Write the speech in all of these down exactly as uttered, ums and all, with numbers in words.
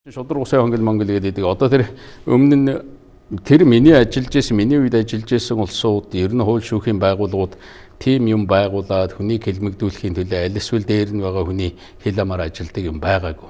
Шудрагсай хонгил монгол гэдэг одоо тэр өмнө нь тэр миний ажиллаж байсан миний үед ажиллаж байсан улсууд ер нь хууль шүүхийн байгууллагууд тийм юм байгуулад хүнийг хэлмэгдүүлэхийн төлөө аль эсвэл дээр нь байгаа хүний хэл амаар ажилдаг юм байгаагүй.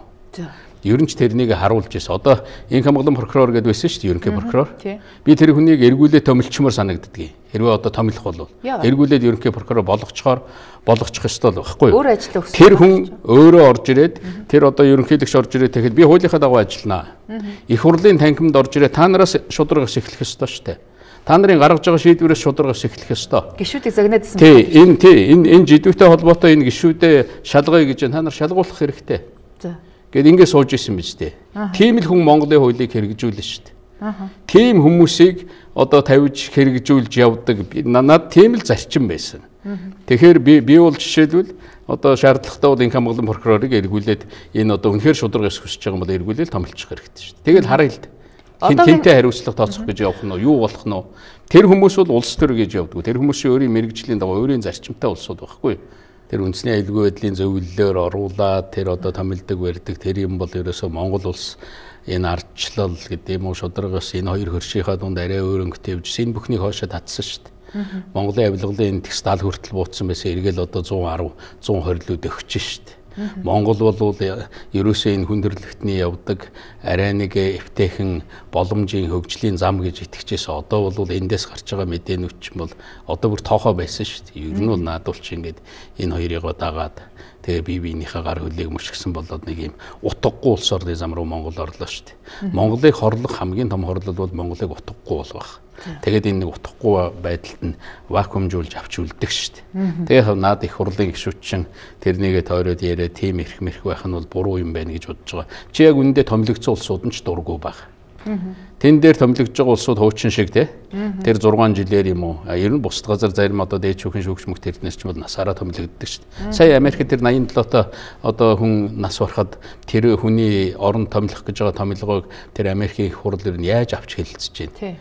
Ер нь ч тэрнийг харуулж ирсэн. Одоо инх хамгаалан прокурор гэдэг байсан шүү дээ, ерөнхий прокурор. Би тэр хүнийг эргүүлээ томилчмоор санагддгийг. Хэрвээ одоо томилох бол эргүүлээд ерөнхий прокурор болгочхоор болгочих ёстой л байхгүй юу? Өөр ажил өгсөн. Тэр хүн өөрөө орж ирээд тэр одоо ерөнхийлөгч орж ирээд тэгэхэд би хуулийнхаа дагуу ажилланаа. Их хурлын танхимд орж ирээд та нараас шударгаас эхлэх ёстой шүү дээ. Та нарын гаргаж байгаа шийдвэрээс шударгаас эхлэх ёстой. Гишүүдийг загнаадсан. Тий, энэ тий энэ энэ жидүүтэй холбоотой энэ гишүүдээ шалгая гэж та нар шалгуулах хэрэгтэй. За. Гэт ингэ сууж исэн биз дээ. Тийм л хүн Монголын хуулийг хэрэгжүүлнэ шүү дээ. Тийм хүмүүсийг одоо тавьж хэрэгжүүлж явдаг. Надад тийм л зарчим байсан. Тэгэхээр би би бол жишээлбэл одоо шаардлагатай бол инх хамгаалан прокурорыг эргүүлээд энэ одоо үнэхээр шударгаас хүсэж байгаа юм бол эргүүлээд томилчих хэрэгтэй шүү дээ. Тэгэл харъя л дээ. Хинтээ хариуцлага тооцох гэж явах нь юу болох нь вэ? Тэр хүмүүс бол улс төр гэж явдаг. Тэр хүмүүсийн өөрийн мэрэгжлийн дагуу өөрийн зарчимтай улсууд байхгүй. Тэр үндэсний аюулгүй байдлын зөвлөлөөр оруулаад тэр одоо томилдог барьдаг тэр юм бол ерөөсөө Монгол улс энэ ардчлал гэдэг юм уу шударгаас энэ хоёр хөршийнхаа дунд арай өөр өнгөтэй явж энэ бүхнийг хоошоо татсан шүү дээ. Монголын авилгалын текстил хүртэл бууцсан байсан эргэл одоо one ten one twenty лүүд өгч шүү дээ. Монгол бол ерөөсөө энэ хүндрэлтний явдаг арай нэг эвтэйхэн боломжийн хөгжлийн зам гэж итгэжсэн. Одоо бол эндээс гарч байгаа мэдээнүүч бол одоо бүр тоохоо байсан шүү дээ. Ер нь бол наадуулч ингээд энэ хоёрыг дагаад тэгээ бие биенийхээ гар хөлийг мөшгсөн болоод нэг юм утгагүй улс орны зам руу Монгол орлоо шүү дээ. Монголыг хорлох хамгийн том хорлол бол Монголыг утгагүй болгох. Тэгээд энэ нэг утгагүй байдалд нь вакуумжуулж авч үлдэх шүү дээ. Тэгээ наад их хурлын гишүүдчин тэрнийгээ тойроод яриа тийм эрх мэрх байх нь бол буруу юм байна гэж бодож байгаа. Чи яг үндэ томилогдсон улсууд нь ч дургүй баг. Тэн дээр томилогдож байгаа улсууд хуучин шиг те. Тэр six жилээр юм уу? Ер нь бусад газар зарим одоо дээд шүүхийн шүүгч мөх тэрнээс ч бол насаараа томилогддог шүү дээ. Сая Америкт тэр eighty-seven тоо одоо хүн нас барахад тэр хүний орон томилох гэж байгаа томилгоог тэр Америкийн их хурл ер нь яаж авч хэлэлцэж байна?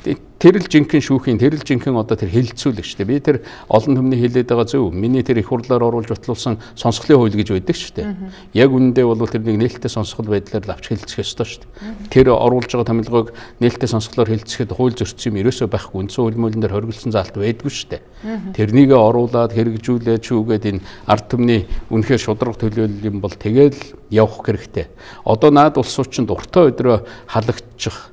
Тэр л жинхэнэ шүүхийн тэр л жинхэнэ одоо тэр хэлэлцүүлэг шүү дээ. Би тэр олон түмний хэлээд байгаа зөв. Миний тэр их хурлаар оруулж батлуулсан сонсголын хууль гэж байдаг шүү дээ. Яг үнэндээ бол тэр нэг нээлттэй сонсгол байдлаар л авч хэлэлцэх ёстой шүү дээ. Тэр оруулж байгаа томилгоог нээлттэй сонсголоор хэлэлцэхэд хууль зөрчсөн юм ерөөсөө байхгүй. Үндсэн хууль мөлөн дээр хоригдсан заалт байдгүй шүү дээ. Тэрнийг оруулаад хэрэгжүүлээд шүүгээд энэ ард түмний үнэхээр шударга төлөөлөл юм бол тэгэл явах хэрэгтэй. Одоо наад улсууд чинь дуртай өдрөө халагдчих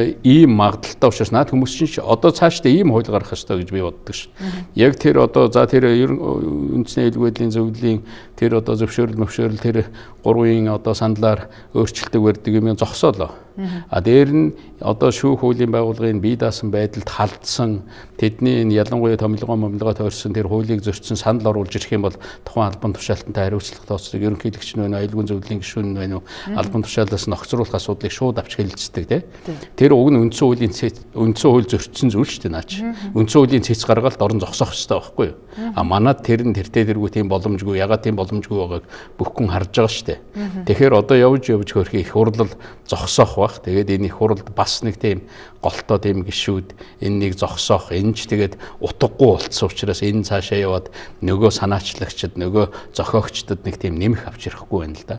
ийм магадaltaй учраас наад хүмүүс чинь одоо цаашдаа ийм хууль гаргах ёстой гэж би боддог шүү. Яг тэр одоо за тэр үндэсний аюулгүй байдлын зөвлөлийн тэр одоо зөвшөөрөл мөвшөөрөл тэр гурвын одоо сандлаар өөрчлөлтөг барьдаг юм зогсоолоо. А дээр нь одоо шүүх хуулийн байгууллагын бие даасан байдалд халдсан тэдний энэ ялангуяа томилгоо момлогоо тойрсон тэр хуулийг зөрчсөн санал оруулж ирэх юм бол тухайн албан тушаалтантай хариуцлага тооцдог ерөнхийлөгч нь байна, аюулгүй зөвлөлийн гишүүн нь байна уу, албан тушаалаас нь огцруулах асуудлыг шууд авч хэлэлцдэг тийм. Тэр уг нь үндсэн хуулийн үндсэн хууль зөрчсөн зүйл шүү дээ наач. Үндсэн хуулийн цэц гаргалт орон зогсоох ёстой байхгүй юу? А манад тэр нь тэртээ тэргүй тийм боломжгүй, ягаад тийм боломжгүй байгааг бүх хүн харж байгаа шүү дээ. Тэгэхээр одоо явж явж хөрхи их хурлал зогсоох баг. Тэгээд энэ их хурлд бас нэг тийм голтоо тийм гишүүд энэ нэг зогсоох, энэ ч тэгээд утгагүй болцсон учраас энэ цаашаа яваад нөгөө санаачлагчид, нөгөө зохиогчдод нэг тийм нэмэх авч ирэхгүй байна л да.